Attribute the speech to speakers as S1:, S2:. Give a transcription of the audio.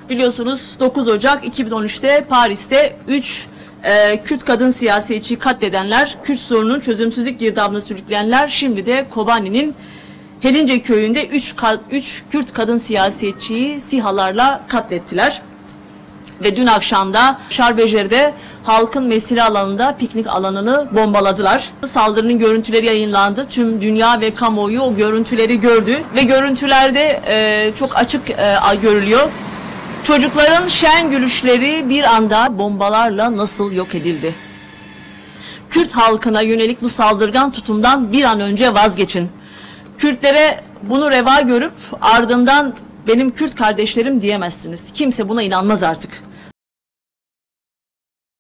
S1: Biliyorsunuz 9 Ocak 2013'te Paris'te 3 Kürt kadın siyasetçiyi katledenler, Kürt sorunun çözümsüzlük girdabına sürükleyenler, şimdi de Kobani'nin Helince köyünde 3 Kürt kadın siyasetçiyi SİHA'larla katlettiler. Ve dün akşam da Şarbejer'de halkın mesire alanında piknik alanını bombaladılar. Saldırının görüntüleri yayınlandı. Tüm dünya ve kamuoyu o görüntüleri gördü. Ve görüntülerde çok açık görülüyor. Çocukların şen gülüşleri bir anda bombalarla nasıl yok edildi? Kürt halkına yönelik bu saldırgan tutumdan bir an önce vazgeçin. Kürtlere bunu reva görüp ardından benim Kürt kardeşlerim diyemezsiniz. Kimse buna inanmaz artık.